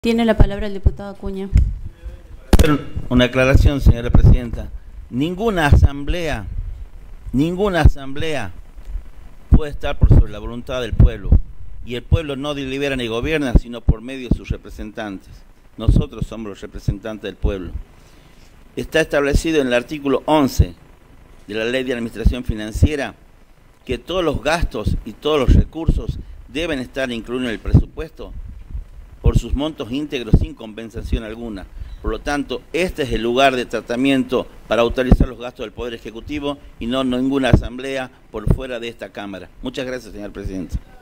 Tiene la palabra el diputado Acuña. Una aclaración, señora presidenta. Ninguna asamblea puede estar por sobre la voluntad del pueblo. Y el pueblo no delibera ni gobierna, sino por medio de sus representantes. Nosotros somos los representantes del pueblo. Está establecido en el artículo 11 de la Ley de Administración Financiera que todos los gastos y todos los recursos deben estar incluidos en el presupuesto por sus montos íntegros sin compensación alguna. Por lo tanto, este es el lugar de tratamiento para autorizar los gastos del Poder Ejecutivo y no ninguna asamblea por fuera de esta Cámara. Muchas gracias, señor presidente.